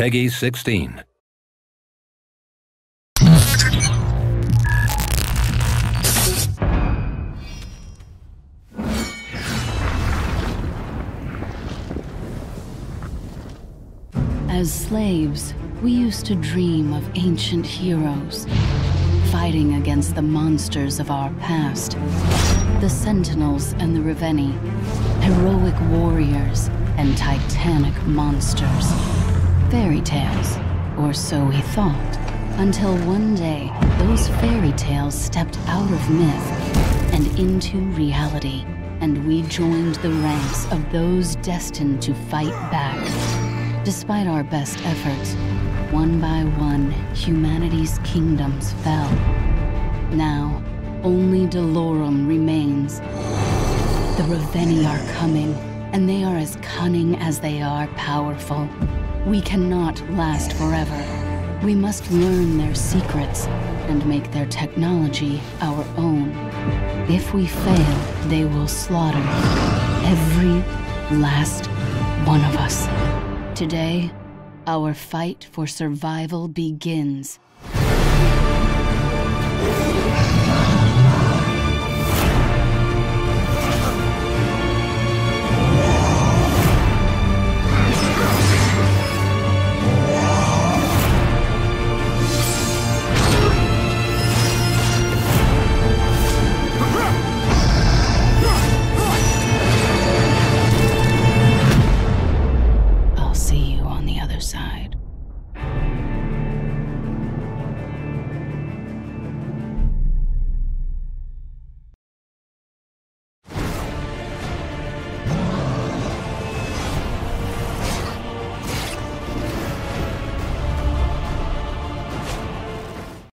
Peggy 16. As slaves, we used to dream of ancient heroes, fighting against the monsters of our past. The Sentinels and the Revenni, heroic warriors and titanic monsters. Fairy tales, or so we thought, until one day those fairy tales stepped out of myth and into reality, and we joined the ranks of those destined to fight back. Despite our best efforts, one by one, humanity's kingdoms fell. Now, only Delorum remains. The Revenni are coming, and they are as cunning as they are powerful. We cannot last forever. We must learn their secrets and make their technology our own. If we fail, they will slaughter every last one of us. Today, our fight for survival begins. I'll see you on the other side.